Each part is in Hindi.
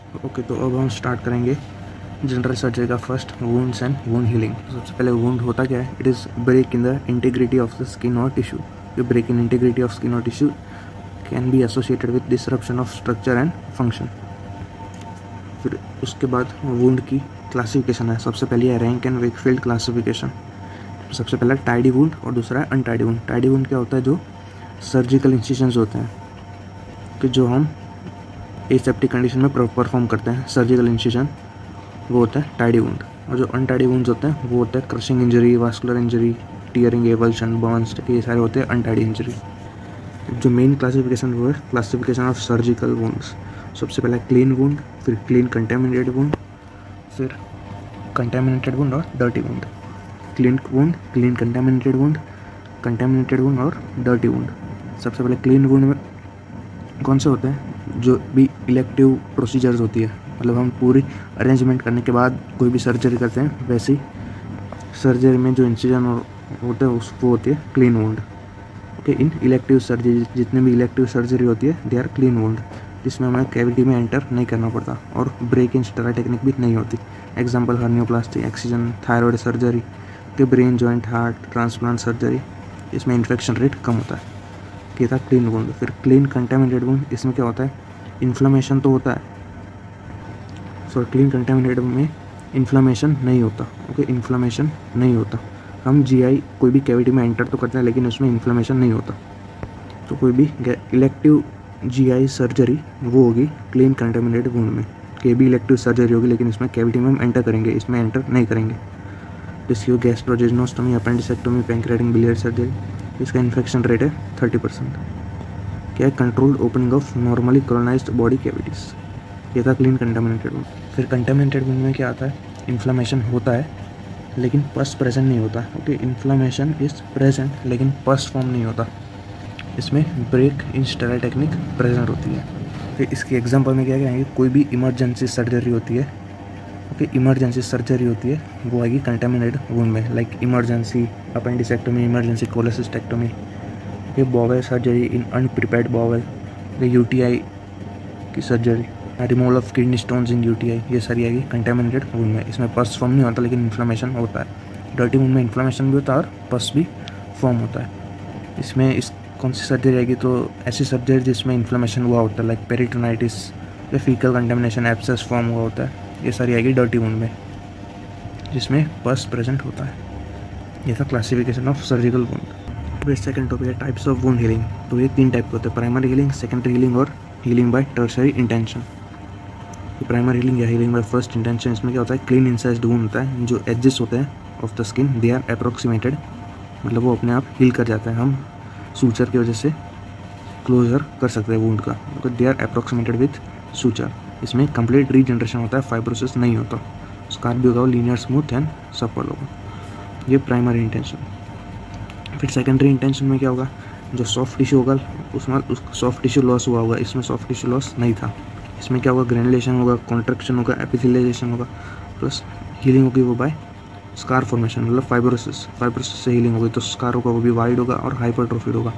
ओके, तो अब हम स्टार्ट करेंगे जनरल सर्जरी का first wounds and wound healing. सबसे पहले वुंड होता क्या है? It is break in the integrity of the skin और tissue. The break in integrity of skin और tissue can be associated with disruption of structure and function. फिर उसके बाद वुंड की क्लासिफिकेशन है। सबसे पहले है रैंक एंड वेकफील्ड क्लासिफिकेशन। सबसे पहला टाइडी वुंड और दूसरा है अनटाइडी वुंड। टाइडी वुंड क्या होता है? जो सर्जिकल इंसिशंस होते हैं कि जो हम एसेप्टिक कंडीशन में परफॉर्म करते हैं, सर्जिकल इंसिशन, वो होता है टाइडी वुंड। और जो अनटाइडी वुंड्स होते हैं वो होता है crushing injury, vascular injury, tearing, avulsion, burns, ये सारे होते हैं अनटाइडी इंजरी। जो मेन क्लासिफिकेशन वो है क्लासिफिकेशन ऑफ सर्जिकल वुंड्स। सबसे पहले क्लीन वुंड, फिर क्लीन कंटेमिनेटेड वुंड, फिर कंटेमिनेटेड वुंड और dirty wound. Clean wound, clean contaminated wound और डर्टी वुंड। सबसे पहले क्लीन वुंड में कौन से होते हैं? जो भी इलेक्टिव प्रोसीजर्स होती है, मतलब हम पूरी अरेंजमेंट करने के बाद कोई भी सर्जरी करते हैं, वैसे ही सर्जरी में जो इंसिजन होता है वो होती है clean wound. Okay, in elective surgery, जितने भी इलेक्टिव सर्जरी होती है दे आर क्लीन वुंड, जिसमें हमें कैविटी में एंटर नहीं करना पड़ता और ब्रेक इन स्टेराइड टेक्निक भी नहीं होती। Example hernioplasty, excision, thyroid surgery, brain joint, heart transplant surgery, इसमें इन्फेक्शन रेट कम होता है। ये था क्लीन वुंड। फिर क्लीन कंटेमिनेटेड वुंड, इसमें क्या होता है? इन्फ्लेमेशन तो होता है, क्लीन कंटेमिनेटेड में इन्फ्लेमेशन नहीं होता। ओके, इन्फ्लेमेशन नहीं होता। हम जीआई कोई भी कैविटी में एंटर तो करते हैं लेकिन उसमें इन्फ्लेमेशन नहीं होता। तो कोई भी इलेक्टिव जीआई सर्जरी वो होगी क्लीन कंटेमिनेटेड वुंड में। कोई भी इलेक्टिव सर्जरी होगी लेकिन इसमें कैविटी में हम एंटर करेंगे, इसमें एंटर नहीं करेंगे। जिसकी gastrojejunostomy, appendicectomy, pancreatic biliary surgery, इसका इन्फेक्शन रेट है 30%। क्या है? Controlled opening of normally colonised body cavities. ये था क्लीन कंटेमिनेटेड वुंड। फिर कंटेमिनेटेड वुंड में क्या आता है? इन्फ्लेमेशन होता है लेकिन पस प्रेजेंट नहीं होता। ओके, इन्फ्लेमेशन इज प्रेजेंट लेकिन पस फॉर्म नहीं होता। इसमें break in sterile technique present होती है। फिर इसकी एग्जांपल में क्या आएंगे? कोई भी इमरजेंसी सर्जरी होती है, ओके, इमरजेंसी सर्जरी होती है वो आएगी कंटेमिनेटेड वुंड में, like emergency appendicectomy, emergency cholecystectomy, ये bowel surgery in unprepared bowel, UTI की surgery, removal of kidney stones in UTI, ये सारी आएगी कंटेमिनेटेड वुंड में। इसमें पस फॉर्म नहीं होता लेकिन इन्फ्लेमेशन होता है। डर्टी वुंड में इन्फ्लेमेशन भी होता है और पस भी फॉर्म होता है। इसमें इस कौन सी सर्जरी आएगी? तो ऐसी सर्जरी जिसमें इन्फ्लेमेशन हुआ होता है, लाइक पेरिटोनाइटिस या फीकल कंटेमिनेशन, एब्सेस फॉर्म हुआ होता है, ये सारी आएगी डर्टी वुंड में जिसमें पस प्रेजेंट होता है। ये था क्लासिफिकेशन ऑफ सर्जिकल वुंड। फिर सेकंड टॉपिक है टाइप्स ऑफ वुंड हीलिंग। तो ये 3 टाइप के होते हैं: प्राइमरी हीलिंग, सेकेंडरी हीलिंग और healing by tertiary intention. Primary healing या हीलिंग बाय फर्स्ट इंटेंशन, इसमें क्या होता है? क्लीन इंसाइज्ड वुंड होता है। जो एजेस होते हैं of the skin they are approximated, मतलब वो अपने आप हील कर जाता है। हम सूचर की वजह से क्लोजर कर सकते हैं वुंड का, तो they are approximated with suture. इसमें कंप्लीट रीजनरेशन होता है, फाइब्रोसिस नहीं होता। स्कार भी होगा वो लीनियर, स्मूथ एंड सफल होगा। ये प्राइमरी इंटेंशन। फिर सेकेंडरी इंटेंशन में क्या होगा? जो सॉफ्ट टिश्यू होगा उसमें सॉफ्ट टिश्यू लॉस हुआ होगा, इसमें सॉफ्ट टिश्यू लॉस नहीं था। इसमें क्या होगा? ग्रेनुलेशन होगा, कॉन्ट्रैक्शन होगा, एपिथेलियलाइजेशन होगा, प्लस हीलिंग होगी वो बाय स्कार फॉर्मेशन, मतलब फाइब्रोसिस से हीलिंग होगी। तो स्कार होगा वो भी वाइड होगा और हाइपरट्रोफिड होगा।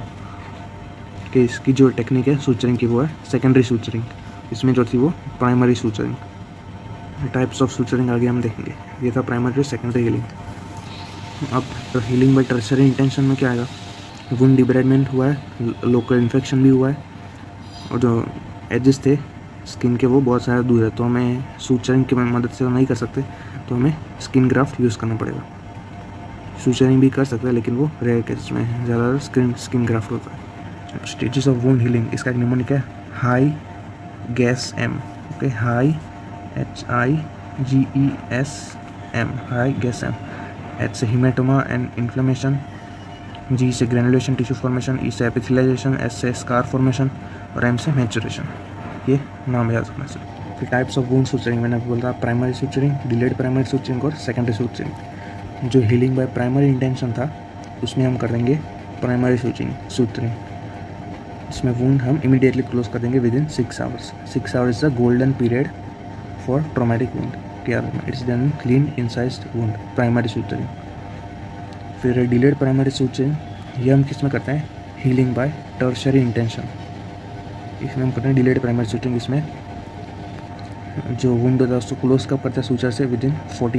कि इसकी जो टेक्निक है सूचरिंग की वो है सेकेंडरी सूचरिंग, इसमें जो थी वो primary suturing. Types of suturing आगे हम देखेंगे। ये था प्राइमरी और सेकेंडरी हीलिंग। अब तो हीलिंग बाय टर्शियरी इंटेंशन में क्या आएगा? वुंड डिब्राइडमेंट हुआ है, लोकल इन्फेक्शन भी हुआ है और जो एजेस थे स्किन के वो बहुत सारे दूर है, तो हमें सूचरिंग की मदद से नहीं कर सकते, तो हमें स्किन ग्राफ्ट यूज़ करना पड़ेगा। सूचरिंग भी कर सकते हैं लेकिन वो रेयर केस में ज़्यादा स्किन ग्राफ्ट होता है। स्टेजेस ऑफ वुंड हीलिंग, इसका एक निमोनिक है high gas M. Okay, high HIGESM, high gas M. H से हीमेटोमा एंड इन्फ्लेमेशन, G से ग्रेनुलेशन टिश्यू फॉर्मेशन, E से एपिथेलियलाइजेशन, S से स्कार फॉर्मेशन और M से मैचुरेशन। ये नाम याद रखना चाहिए। फिर टाइप्स ऑफ वुंड सूचरिंग मैंने बोला, primary suturing, delayed primary suturing और सेकेंडरी सूचरिंग। जो हीलिंग बाय प्राइमरी इंटेंशन था उसमें हम कर देंगे प्राइमरी सूचरिंग। इसमें वुंड हम इमीडिएटली क्लोज कर देंगे within 6 hours. 6 hours is the golden period for traumatic wound. क्या it's done clean incised wound, primary suturing. फिर डिलेड प्राइमरी सूचरिंग, ये हम किस में करते हैं? Healing by tertiary intention. इसमें हम करते हैं डिलेड प्राइमरी सूचरिंग। इसमें जो वुंड होता है उसको क्लोज कब करता है सूचर से within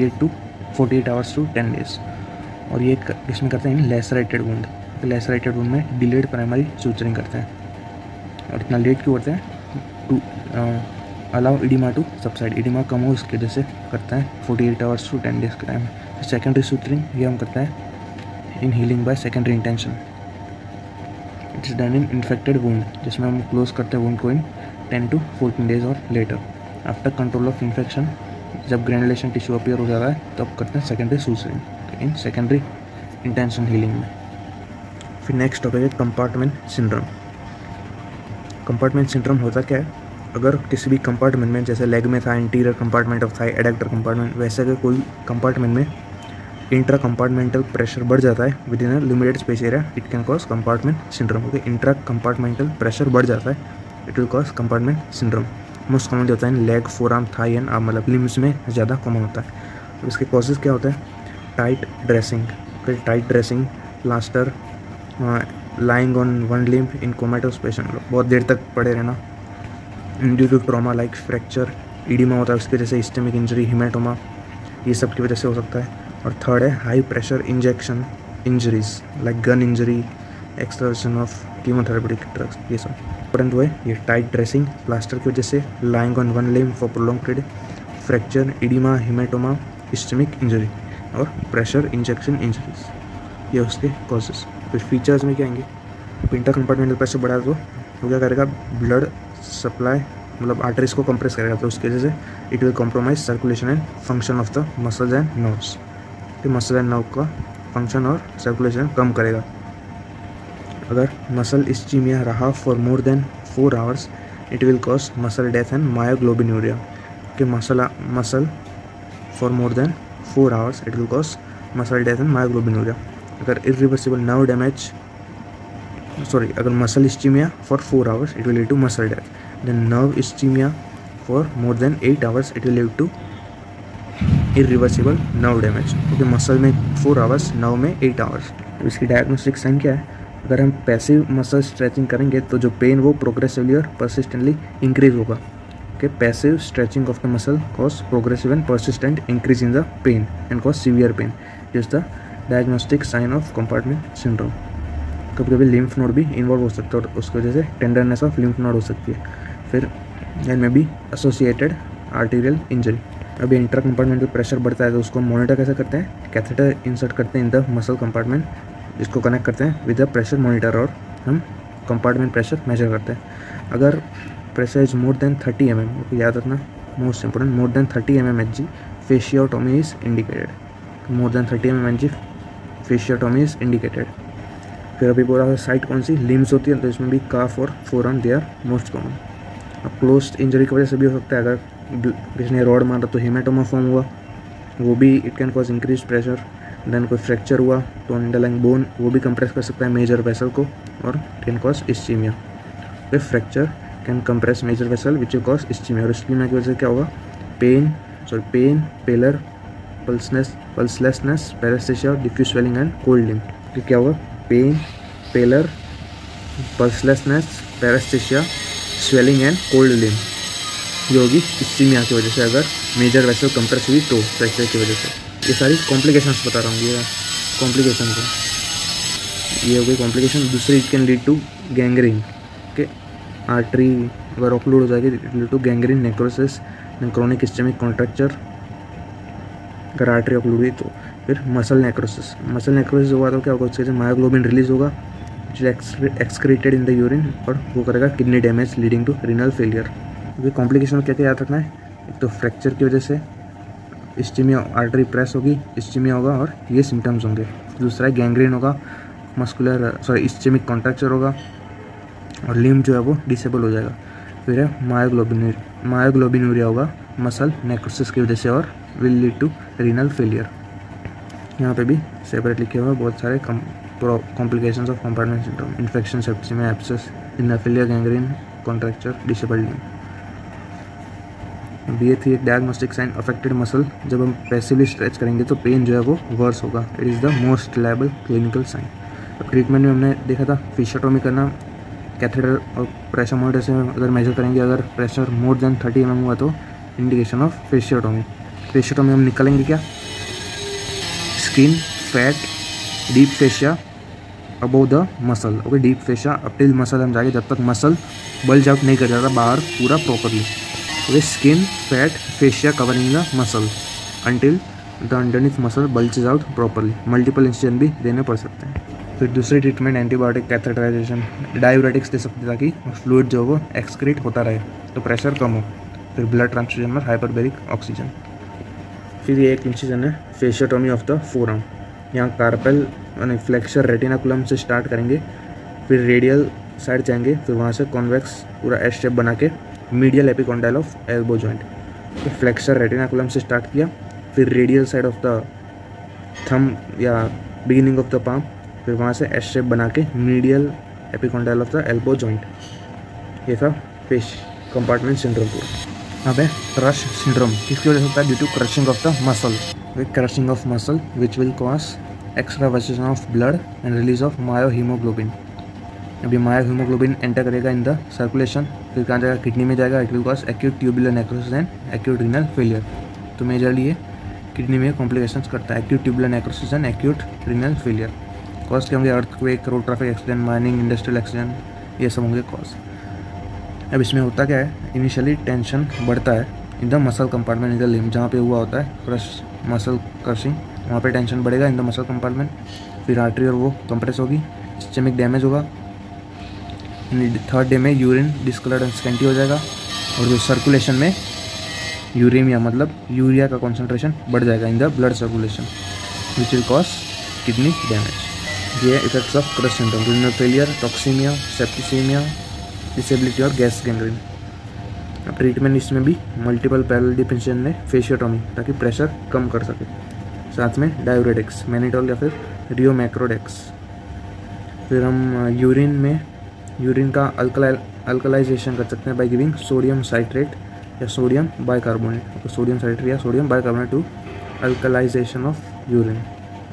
48 hours to 10 days. और ये इसमें करते हैं लेसरेटेड वुंड। लेसरेटेड वुंड में डिलेड प्राइमरी सूचरिंग करते हैं। और इतना लेट क्यों करते हैं? To allow oedema to subside, oedema कम हो उसकी वजह से करते हैं 48 आवर्स टू 10 डेज के टाइम। सेकेंडरी सूचरिंग ये हम करते हैं in healing by secondary intention. It is done in infected wound, जिसमें हम क्लोज करते हैं वुंड को इन 10 to 14 डेज और later after control of infection. जब ग्रेनुलेशन टिश्यू अपीयर हो जाता है तब करते हैं secondary suturing in secondary intention healing में। फिर नेक्स्ट टॉपिक है कंपार्टमेंट सिंड्रोम। कंपार्टमेंट सिंड्रोम होता क्या है? अगर किसी भी कंपार्टमेंट में, जैसे लेग में था interior compartment of thigh, adductor compartment, वैसे अगर कोई कंपार्टमेंट में इंट्रा कंपार्टमेंटल प्रेशर बढ़ जाता है within a limited space area, it can cause compartment syndrome. Okay, intra compartmental pressure बढ़ जाता है, it will cause compartment syndrome. Most commonly होता है leg, forearm, thigh and arm, मतलब लिम्स में ज़्यादा कॉमन होता है। तो इसके कॉजेज क्या होते हैं? टाइट ड्रेसिंग, फिर tight dressing, plaster, lying on one limb in comatose patient, बहुत देर तक पड़े रहना, due to trauma like fracture, oedema होता है उसकी वजह से, इस्टेमिक इंजरी, हिमेटोमा, ये सब की वजह से हो सकता है। और थर्ड है high pressure injection injuries like gun injury, extrusion of chemotherapeutic drugs, ये सब। परंतु है ये टाइट ड्रेसिंग, प्लास्टर की वजह से, lying on one limb for prolonged period, fracture, oedema, haematoma, ischaemic injury और प्रेशर इंजेक्शन इंजरीज, ये उसके कॉजेज। फिर फीचर्स में क्या आएंगे? इंटर कंपार्टमेंटल प्रेशर बढ़ा तो वो क्या करेगा? ब्लड सप्लाई, मतलब आर्टरीज को कंप्रेस करेगा, तो उसकी वजह से it will compromise circulation and function of the muscles and nerves. तो मसल एंड नर्व का फंक्शन और सर्कुलेशन कम करेगा। अगर मसल इस्चीमिया रहा for more than 4 hours, it will cause muscle death and myoglobinuria. कि muscle for more than 4 hours, it will cause muscle death and myoglobinuria. अगर इरिवर्सिबल नर्व डैमेज, अगर muscle ischaemia for 4 hours, it will lead to muscle death. Then nerve ischaemia for more than 8 hours, it will lead to irreversible nerve damage. क्योंकि मसल में 4 आवर्स, नर्व में 8 आवर्स। तो इसकी डायग्नोस्टिक साइन क्या है? अगर हम पैसिव मसल स्ट्रेचिंग करेंगे तो जो पेन वो प्रोग्रेसिवली और परसिस्टेंटली इंक्रीज होगा। कि passive stretching of the muscle cause progressive and persistent increase in the pain and cause severe pain, is the diagnostic sign of compartment syndrome. कभी कभी लिम्फ नोड भी इन्वॉल्व हो सकता है और उसकी वजह से टेंडरनेस ऑफ लिम्फ नोड हो सकती है। फिर एंड में भी एसोसिएटेड आर्टीरियल इंजरी। अभी इंट्रा कंपार्टमेंटल प्रेशर बढ़ता है तो उसको मॉनिटर कैसे करते हैं? कैथेटर इंसर्ट करते हैं इन द मसल कंपार्टमेंट, जिसको कनेक्ट करते हैं विद द प्रेशर मॉनिटर, और हम कंपार्टमेंट प्रेशर मेजर करते हैं। अगर pressure is more than 30 mm, याद रखना most important, more than 30 mm fasciotomy is indicated. More than 30 mm fasciotomy is indicated. फिर अभी बोला साइट कौन सी? लिम्स होती है, तो इसमें भी काफ और forearm they are most common. अब क्लोज्ड इंजरी की वजह से भी हो सकता है, अगर किसी ने रॉड मारा तो हेमेटोमा फॉर्म हुआ, वो भी it can cause increase pressure. Then कोई फ्रैक्चर हुआ तो अंडरलाइंग बोन वो भी कंप्रेस कर सकता है मेजर वेसल को, और कैन कॉज इस्चीमिया। फिर fracture can compress major vessel which will cause ischemia, और इस्चीमिया की वजह से क्या होगा? Pain, pallor, pulselessness, paresthesia, diffuse swelling and cold limb. फिर क्या होगा? Pain, pallor, pulselessness, paresthesia, swelling and cold limb, ये होगी इस्चीमिया की वजह से, अगर मेजर वेसल कंप्रेस हुई तो फ्रैक्चर की वजह से। ये सारी कॉम्प्लिकेशंस बता रहा हूँ, ये कॉम्प्लिकेशन को, ये हो गई कॉम्प्लिकेशन। दूसरी, it can lead to gangrene, के आर्टरी अगर ऑक्लूड हो जाएगी, it lead to gangrene, necrosis, chronic ischemic contracture अगर आर्टरी ऑक्लूड हुई तो। फिर मसल नेक्रोसिस हुआ तो क्या होगा? उससे मायोग्लोबिन रिलीज होगा जो एक्सक्रीटेड इन द यूरिन, और वो करेगा kidney damage leading to renal failure. ये कॉम्प्लिकेशन क्या क्या याद रखना है? एक तो फ्रैक्चर की वजह से इस्चीमिया, आर्टरी प्रेस होगी, इस्चीमिया होगा और ये सिम्टम्स होंगे। दूसरा है गैंग्रीन होगा, इस्चेमिक कॉन्ट्रैक्चर होगा, और लिम्ब जो है वो डिसेबल हो जाएगा। फिर है मायोग्लोबिनूरिया होगा मसल नेक्रोसिस की वजह से, और will lead to renal failure. यहाँ पे भी सेपरेट लिखे हुए बहुत सारे complications of compartment syndrome, infection, septicemia, abscess, renal failure, gangrene, contracture, disabled limb. ये थी एक डायग्नोस्टिक साइन, अफेक्टेड मसल। जब हम पैसिवली स्ट्रेच करेंगे तो पेन जो है वो वर्स होगा, it is the most reliable clinical sign. अब ट्रीटमेंट में हमने देखा था फिशियोटोमी करना, कैथेटर और प्रेशर मॉनिटर से अगर मेजर करेंगे, अगर प्रेशर मोर देन 30 mm हुआ तो इंडिकेशन ऑफ फेशियोटोमी। फेशियोटोमी हम निकालेंगे क्या, skin, fat, deep fascia above the muscle. Okay, deep fascia up till muscle हम जाएंगे जब तक मसल बल्ज आउट नहीं कर जाता बाहर पूरा properly. Okay, skin, fat, fascia covering the muscle until the underneath muscle bulges out properly. Multiple incision भी देने पड़ सकते हैं। फिर दूसरी ट्रीटमेंट एंटीबायोटिक, कैथेटराइजेशन, डायूरेटिक्स दे सकते ताकि फ्लूइड जो वो एक्सक्रीट होता रहे तो प्रेशर कम हो। फिर ब्लड ट्रांसफ्यूजन में हाइपरबेरिक ऑक्सीजन। फिर ये एक इंसिजन है फेशियोटोमी ऑफ द फोरआर्म। यहाँ कार्पेल यानी फ्लेक्सर रेटिनाकुलम से स्टार्ट करेंगे, फिर रेडियल साइड जाएंगे, फिर वहाँ से कॉन्वेक्स पूरा एस शेप बना के medial epicondyle of elbow joint. फिर फ्लेक्सर रेटिनाकुलम से स्टार्ट किया, फिर radial side of the thumb या बिगिनिंग ऑफ द पाम, फिर वहाँ से एस शेप बना के medial epicondyle of the elbow joint. ये था पेश कंपार्टमेंट सिंड्रोम पूरा। अब है क्रश सिंड्रोम। किसकी वजह से होता है, due to crushing of the muscle. Crushing of muscle which will cause extravasation of blood and release of myohemoglobin. अभी मायोहीमोग्लोबिन एंटर करेगा इन द सर्कुलेशन, फिर कहाँ जाएगा, किडनी में जाएगा। It will cause acute tubular necrosis and acute renal failure. तो मेजरली ये किडनी में कॉम्प्लिकेशंस करता है, acute tubular necrosis and acute renal failure. Cause क्या होंगे, earthquake, road traffic accident, mining, industrial accident, ये सब होंगे कॉज। अब इसमें होता क्या है, इनिशियली टेंशन बढ़ता है in the muscle compartment in the limb, जहाँ पे हुआ होता है क्रश मसल क्रशिंग, वहाँ पे टेंशन बढ़ेगा इन द मसल कंपार्टमेंट। फिर आर्टरी और वो कंप्रेस होगी, स्टमक डैमेज होगा। थर्ड डे में यूरिन डिस्कलर्ड एंड स्कैंटी हो जाएगा, और जो सर्कुलेशन में यूरेमिया मतलब यूरिया का कॉन्सेंट्रेशन बढ़ जाएगा in the blood circulation which will cause kidney damage. ये effects of crush syndrome, renal failure, toxemia, septicemia, disability और गैस गैंग्रीन। अब ट्रीटमेंट इसमें भी मल्टीपल पैरेलल डीप इंसिजन में फेशियोटोमी ताकि प्रेशर कम कर सके, साथ में डायूरेटिक्स, मैनिटोल या फिर रियोमैक्रोडेक्स। फिर हम यूरिन का अल्कलाइजेशन कर सकते हैं बाय गिविंग सोडियम साइट्रेट या सोडियम बाइकार्बोनेट। सोडियम साइट्रेट या sodium bicarbonate to alkalization of urine.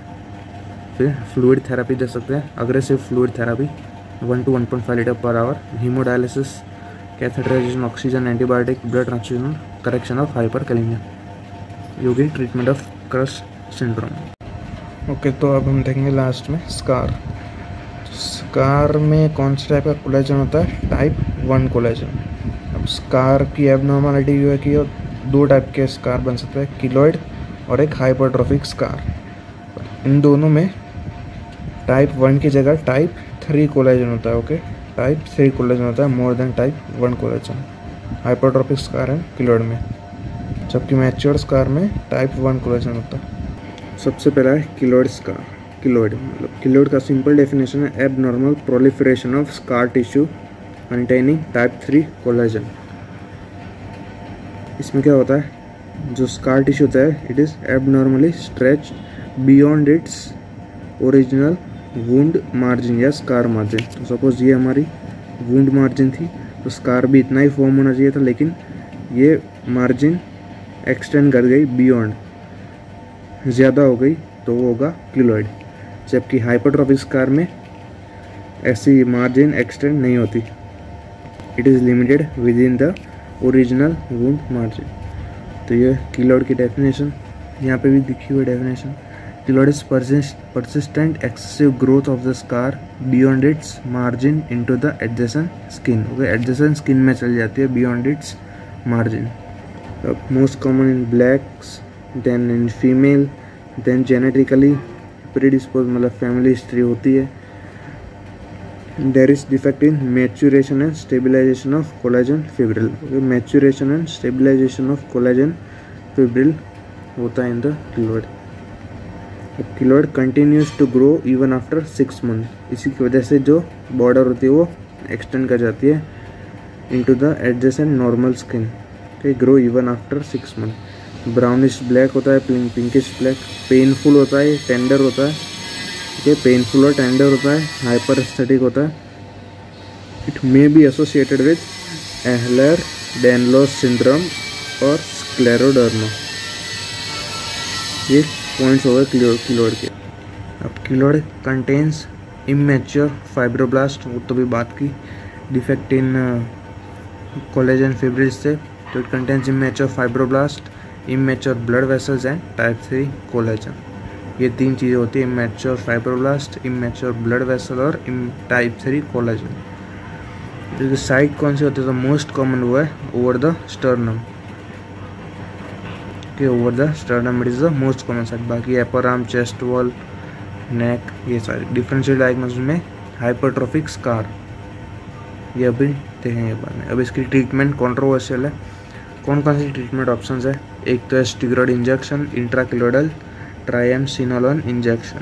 फिर फ्लूइड थेरेपी दे सकते हैं, aggressive fluid therapy 1 to 1.5 litre per hour, hemodialysis, catheterization, oxygen, antibiotic, blood transfusion, correction of hyperkalemia. योगी treatment of crush syndrome. Okay, तो अब हम देखेंगे लास्ट में स्कार। स्कार में कौन सा टाइप का कोलेजन होता है, टाइप 1 कोलेजन। अब स्कार की एबनॉर्मलिटी ये है कि दो टाइप के स्कार बन सकते हैं, किलोइड और एक हाइपरट्रोफिक स्कार। इन दोनों में टाइप 1 की जगह टाइप 3 कोलेजन होता है। ओके, टाइप 3 कोलेजन होता है more than type 1 collagen hypertrophic scar and keloid में, जबकि मैच्योर स्कार में टाइप 1 कोलेजन होता है। सबसे पहला है किलोइड स्कार। किलोइड मतलब किलोइड का सिंपल डेफिनेशन है abnormal proliferation of scar tissue containing type 3 collagen. इसमें क्या होता है, जो स्कार टिश्यू होता है it is abnormally stretched beyond its original wound margin या स्कार मार्जिन। तो सपोज ये हमारी वुंड मार्जिन थी, तो स्कार भी इतना ही फॉर्म होना चाहिए था, लेकिन ये मार्जिन एक्सटेंड कर गई बियॉन्ड, ज़्यादा हो गई, तो वो होगा किलोइड। जबकि हाइपरट्रोफिक स्कार में ऐसी मार्जिन एक्सटेंड नहीं होती, it is limited within the original wound margin. तो ये किलोइड की डेफिनेशन यहाँ पे भी दिखी हुई definition. Keloid is persistent excessive growth of the scar beyond its margin into the adjacent skin. Okay, adjacent skin में चल जाती है beyond its margin. Most common in blacks, then in female, then genetically predisposed मतलब family history होती है। There is defect in maturation and stabilization of collagen fibril. Okay, maturation and stabilization of collagen fibril होता है in the keloid. Keloid continues to grow even after 6 month. इसी की वजह से जो बॉर्डर होती है वो एक्सटेंड कर जाती है into the adjacent normal skin. ठीक, grow even after 6 month. Brownish black होता है, पिंकिश ब्लैक, पेनफुल होता है, टेंडर होता है। ठीक है, पेनफुल और टेंडर होता है, हाइपर एस्थेटिक होता है। It may be associated with Ehlers Danlos syndrome और स्क्लेरोडर्मा। ये पॉइंट्स हो गए किलोइड के। अब किलोइड कंटेन्स इमेच्योर फाइब्रोब्लास्ट, वो तो भी बात की, डिफेक्ट इन कोलेजन फिब्रिल्स से तो it contains immature fibroblast, immature blood vessels and type 3 collagen. ये 3 चीज़ें होती है, immature fibroblast, immature blood vessel और टाइप 3 कोलेजन। तो साइट कौन सी होती है? तो मोस्ट कॉमन वो है ओवर द स्टर्नम, कि over the sternum it is the most common site. बाकी upper arm, chest wall, neck, ये सारे डिफरेंशियल डायग्नोसिस में हाइपरट्रोफिक स्कार, ये अभी देखेंगे बाद में। अब इसकी ट्रीटमेंट कंट्रोवर्शियल है। कौन कौन सी ट्रीटमेंट ऑप्शंस है? एक तो है steroid injection, intrakeloidal triamcinolone injection,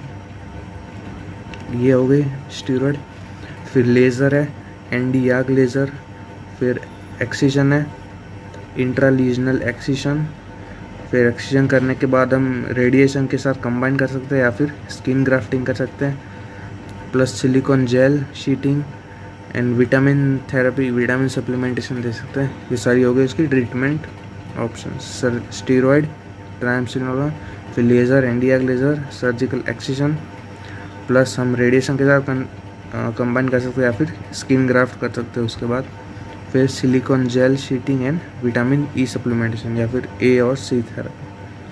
ये हो गई स्टीरॉयड। फिर लेज़र है, एनडी याग लेज़र। फिर एक्सीजन है, इंट्रालीजनल एक्सीजन। फिर एक्सीजन करने के बाद हम रेडिएशन के साथ कंबाइन कर सकते हैं या फिर स्किन ग्राफ्टिंग कर सकते हैं, plus silicone gel sheeting and vitamin therapy, vitamin supplementation दे सकते हैं। ये सारी हो गई इसकी ट्रीटमेंट ऑप्शन। स्टीरॉयड, ट्राइएमसिनोलोन, फिर laser, NDR laser, surgical excision, plus हम रेडिएशन के साथ कंबाइन कर सकते हैं या फिर स्किन ग्राफ्ट कर सकते हैं उसके बाद। फिर silicone gel sheeting and vitamin E supplementation या फिर ए और सी थेरेपी।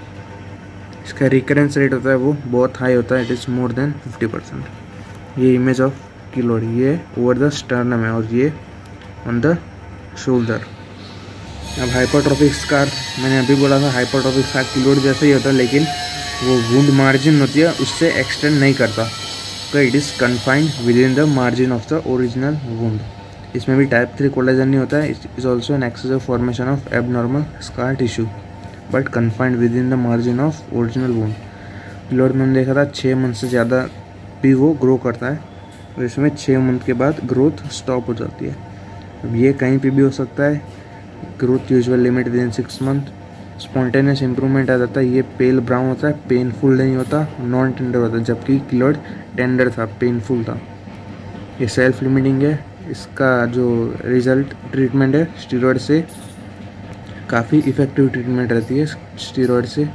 इसका रिकरेंस रेट होता है वो बहुत हाई होता है, इट इज़ मोर देन 50%। ये इमेज ऑफ किलोड, ये ओवर द स्टर्नम है और ये ऑन द शोल्डर। अब हाइपरट्रोफिक स्कार, मैंने अभी बोला था हाइपरट्रोफिक स्कार किलोड जैसा ही होता है, लेकिन वो वुंड मार्जिन होती है उससे एक्सटेंड नहीं करता, तो it is confined within the margin of the original wound. इसमें भी टाइप 3 कोलेजन नहीं होता है, it is also an excessive formation of abnormal scar tissue but confined within the margin of original wound. Keloid में हमने देखा था 6 मंथ से ज़्यादा भी वो ग्रो करता है, और इसमें 6 मंथ के बाद ग्रोथ स्टॉप हो जाती है। अब ये कहीं पे भी हो सकता है, growth usual limit within 6 month. Spontaneous improvement आ जाता है, ये पेल ब्राउन होता है, पेनफुल नहीं होता, नॉन टेंडर होता है, जबकि किलोड टेंडर था, पेनफुल था। ये सेल्फ लिमिटिंग है। इसका जो रिजल्ट ट्रीटमेंट है स्टीरॉयड से, काफ़ी इफ़ेक्टिव ट्रीटमेंट रहती है स्टीरॉयड से।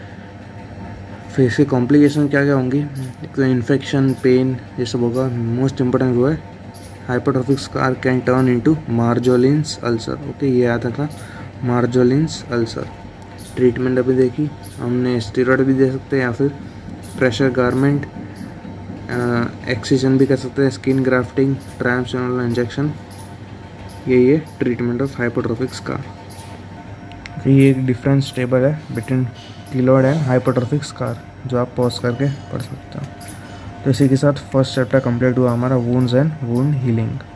फिर इसके कॉम्प्लिकेशन क्या क्या होंगी? एक तो इन्फेक्शन, पेन, ये सब होगा। मोस्ट इम्पोर्टेंट वो है hypertrophic scar can turn into Marjolin's ulcer. Okay, ये आता था मार्जोलिन्स अल्सर। ट्रीटमेंट अभी देखी हमने, स्टीरॉयड भी दे सकते हैं या फिर प्रेशर गारमेंट, एक्सीजन भी कर सकते हैं, स्किन ग्राफ्टिंग, ट्राइएमसिनोलोन इंजेक्शन। ये ट्रीटमेंट ऑफ हाइपरट्रोफिक स्कार। ये एक डिफरेंस टेबल है between keloid and hypertrophic scar, जो आप पॉज करके पढ़ सकते हो। तो इसी के साथ फर्स्ट चैप्टर कंप्लीट हुआ हमारा वुंड्स एंड वुंड हीलिंग।